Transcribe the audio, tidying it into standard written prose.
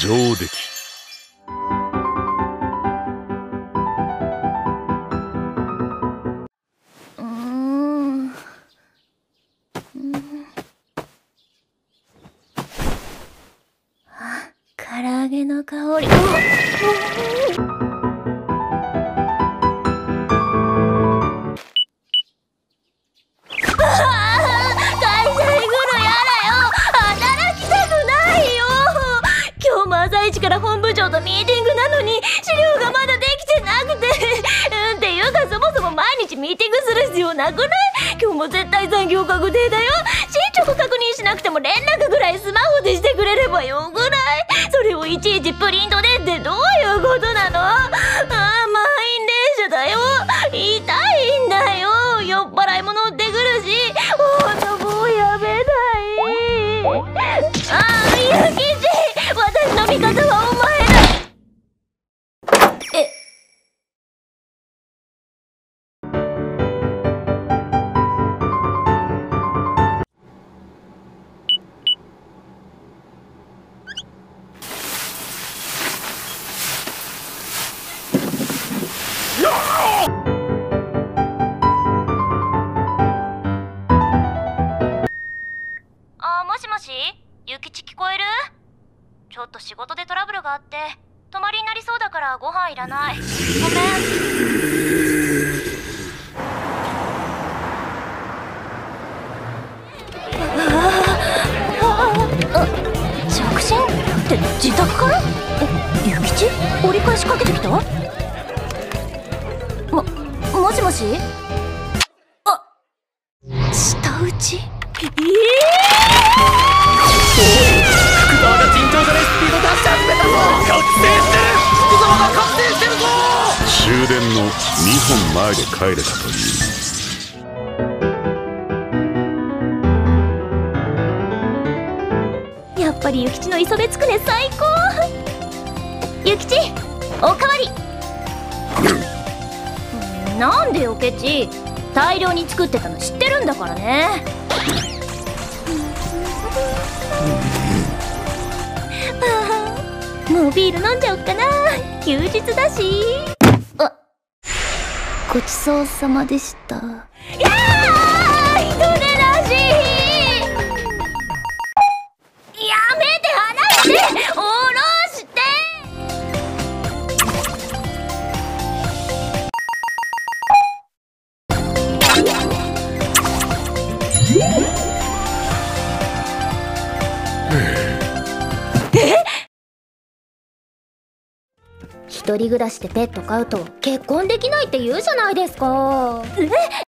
上出来。 唐揚げの香り。朝一から本部長とミーティングなのに資料がまだできてなくてっていうか、そもそも毎日ミーティングする必要なくない？今日も絶対残業確定だよ。進捗確認しなくても連絡ぐらいスマホでしてくれればよくない？それをいちいちプリントでってどういうことなの？満員電車だよ。痛いんだよ。酔っ払いも乗ってくるし、ほんともうやめない。ゆきち、私の味方はお前だ。もしもし、ゆきち聞こえる？ちょっと仕事でトラブルがあって泊まりになりそうだからご飯いらない。ごめん。着信って自宅から？ゆきち？折り返しかけてきた？もしもし？舌打ち？ 福沢が尋常じゃないスピード出し始めたぞ。覚醒してる。福沢が覚醒してるぞ。 終電の2本前で帰れたという。 やっぱりゆきちの磯辺つくね最高。ゆきち、おかわり。なんでよケチ、大量に作ってたの知ってるんだからね。もうビール飲んじゃおっかな。休日だし。ごちそうさまでした。いやー、人でなし。やめて、離して、下ろして。一人暮らしでペット飼うと結婚できないって言うじゃないですか。